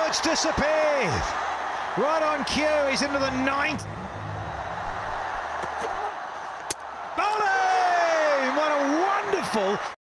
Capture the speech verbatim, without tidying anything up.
it's disappeared. Right on cue, he's into the ninth. Volley! What a wonderful